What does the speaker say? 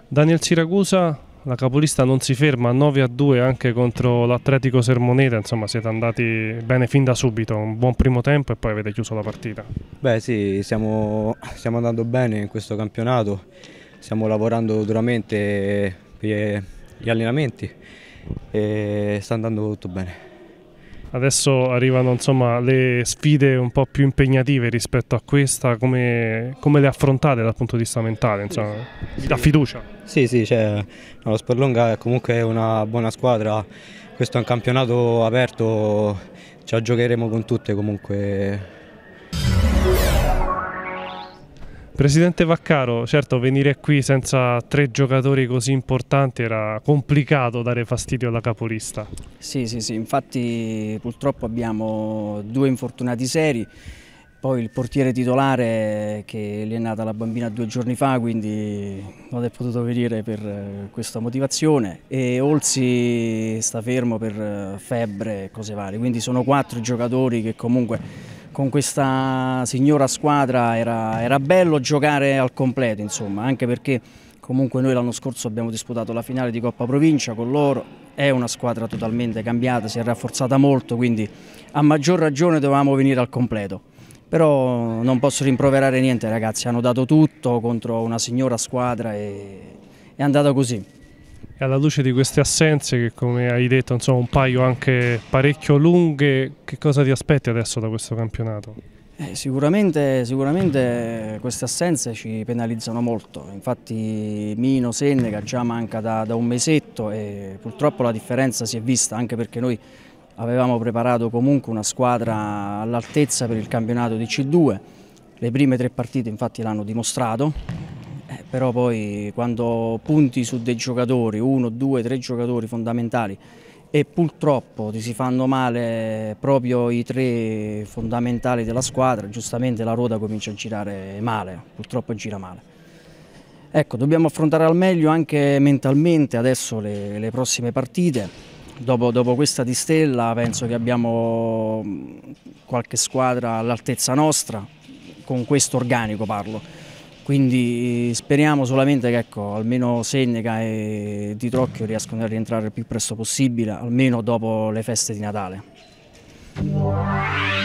Daniel Siracusa, la capolista non si ferma, 9-2 anche contro l'Atletico Sermoneta, insomma siete andati bene fin da subito, un buon primo tempo e poi avete chiuso la partita. Beh sì, stiamo andando bene in questo campionato, stiamo lavorando duramente per gli allenamenti e sta andando tutto bene. Adesso arrivano insomma le sfide un po' più impegnative rispetto a questa, come le affrontate dal punto di vista mentale, insomma, vi dà fiducia? Sì, cioè, no, lo Sperlonga è comunque una buona squadra, questo è un campionato aperto, ce la giocheremo con tutte comunque. Presidente Vaccaro, certo venire qui senza 3 giocatori così importanti era complicato dare fastidio alla capolista. Sì, infatti purtroppo abbiamo 2 infortunati seri, poi il portiere titolare che gli è nata la bambina 2 giorni fa, quindi non è potuto venire per questa motivazione, e Olsi sta fermo per febbre e cose varie, quindi sono 4 giocatori che comunque con questa signora squadra era bello giocare al completo, insomma, anche perché comunque noi l'anno scorso abbiamo disputato la finale di Coppa Provincia con loro, è una squadra totalmente cambiata, si è rafforzata molto, quindi a maggior ragione dovevamo venire al completo. Però non posso rimproverare niente, ragazzi, hanno dato tutto contro una signora squadra e è andata così. E alla luce di queste assenze, che come hai detto insomma un paio anche parecchio lunghe, che cosa ti aspetti adesso da questo campionato? Sicuramente queste assenze ci penalizzano molto, infatti Mino Sennega già manca da un mesetto e purtroppo la differenza si è vista, anche perché noi avevamo preparato comunque una squadra all'altezza per il campionato di C2, le prime 3 partite infatti l'hanno dimostrato, però poi quando punti su dei giocatori, 1, 2, 3 giocatori fondamentali, e purtroppo ti si fanno male proprio i 3 fondamentali della squadra, giustamente la ruota comincia a girare male, purtroppo gira male. Ecco, dobbiamo affrontare al meglio anche mentalmente adesso le prossime partite. Dopo questa di Stella penso che abbiamo qualche squadra all'altezza nostra, con questo organico parlo. Quindi speriamo solamente che almeno Sennega e Di Trocchio riescano a rientrare il più presto possibile, almeno dopo le feste di Natale.